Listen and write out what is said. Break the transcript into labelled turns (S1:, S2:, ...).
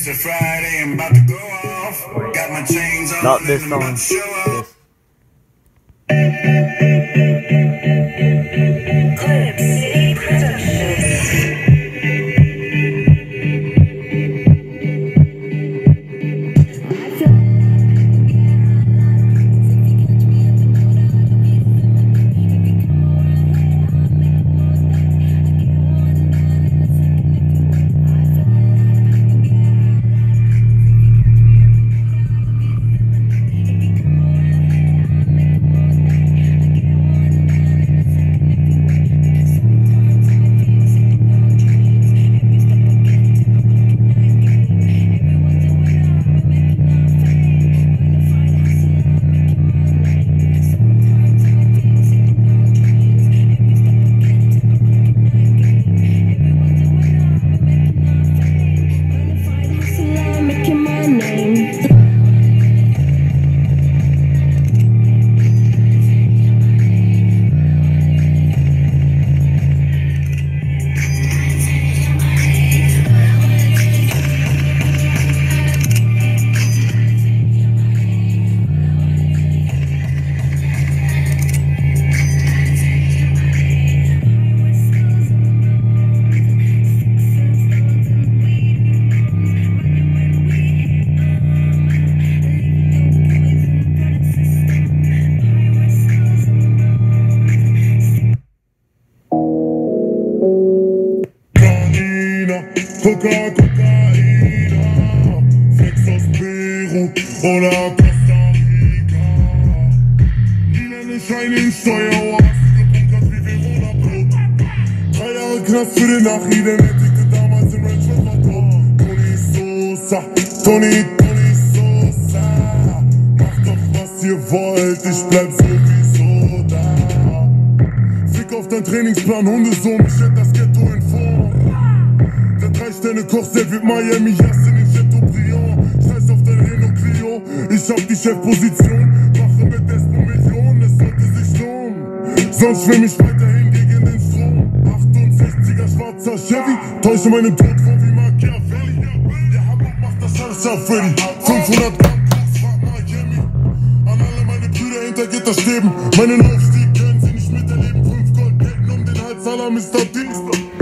S1: It's a Friday, I'm about to go off. Got my chains on,
S2: Not this
S1: and I'm about
S2: song.
S1: to show off.
S3: Clip City Productions.
S4: Cocaina, Sex aus Peru oder Costa Rica. Lilane Scheine in Steueroasen, gebunkert wie Verona Brot. 3 Jahre Knast für den Nachrieden, Etikette damals im Range Rover Top. Tony Sosa, Tony Sosa. Macht doch was ihr wollt, ich bleib sowieso da. Fick auf dein Trainingsplan, Hundesohn, ich hätt das Ghetto in Form. Der 3-Sterne-Koch, der wird Miami, Yassin in Chateaubriand. Scheiß auf dein Renault Clio, ich hab die Chefposition. Mache mit Despo Millionen, es sollte sich lohnen. Sonst schwimm ich weiterhin gegen den Strom. 68er schwarzer Chevy, täusche meinen Tod vor wie Machiavelli. Der Hamburg macht das alles auf Freddy. 500 Gramm Koks, frag Miami. An alle meine Brüder hinter Gitterstäben. Meinen Aufstieg können sie nicht miterleben. 5 Goldketten um den Hals, aller Mr. Dienstag.